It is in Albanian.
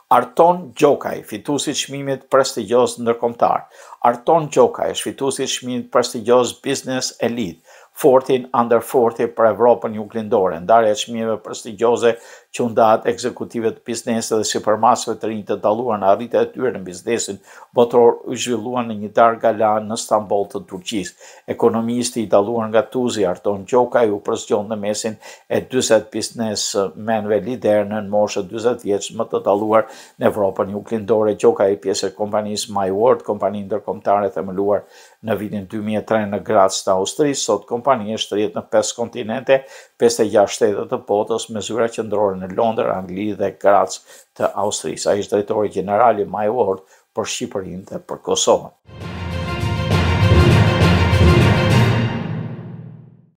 Arton Gjokaj, fituesi i Çmimit Prestigjoz Ndërkombëtar. Arton Gjokaj është fituesi i Çmimit Prestigjoz Business Elite, 14 Under 40 për Evropën Juglindore, ndarja e çmimeve prestigjioze që u ndahet ekzekutive të biznesit dhe sipërmasave të rinj të dalluar në arritjet e tyre në biznesin botror u zhvilluan në një darkë gala në Stamboll të Turqisë. Ekonomisti i dalluar nga Tuzi, Arton Gjokaj, u përzgjon në mesin e 40 biznesmenëve lider në moshë 40 vjeç më të dalluar në Evropën Juglindore. Gjokaj i pjesë e kompanisë My World, kompani ndërkombëtare themeluar në vitin 2003 në Graz të Austrisë. Sot kompania shtrihet në 5 kontinente, 56 shtete të botës me zyra qendrore në Londër, Angli dhe Graz të Austrisë. Ai është drejtori general i My World për Shqipërinë dhe për Kosovën.